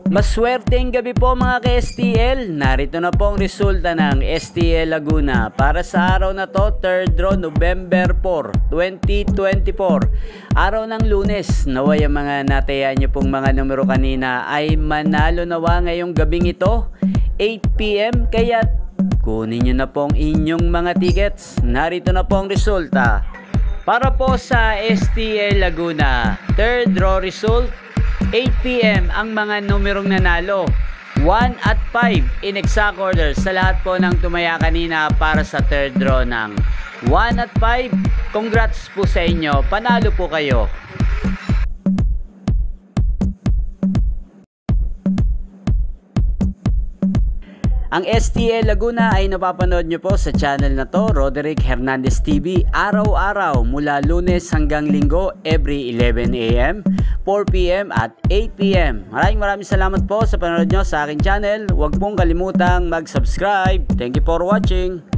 Maswerteng gabi po mga ka-STL. Narito na po ang resulta ng STL Laguna para sa araw na to, 3rd draw, November 4, 2024. Araw ng Lunes. Naway ang mga natayaan niyo pong mga numero kanina ay manalo nawa ngayong gabing ito, 8 PM. Kaya kunin niyo na po ang inyong mga tickets. Narito na po ang resulta. Para po sa STL Laguna, 3rd draw result, 8 PM ang mga numerong nanalo, 1 at 5 in exact order sa lahat po ng tumaya kanina para sa 3rd draw ng 1 at 5. Congrats po sa inyo, panalo po kayo. Ang STL Laguna ay napapanood nyo po sa channel na to, Roderick Hernandez TV, araw-araw mula Lunes hanggang Linggo, every 11 AM, 4 PM at 8 PM. Maraming salamat po sa panonood nyo sa aking channel. Huwag pong kalimutang mag-subscribe. Thank you for watching.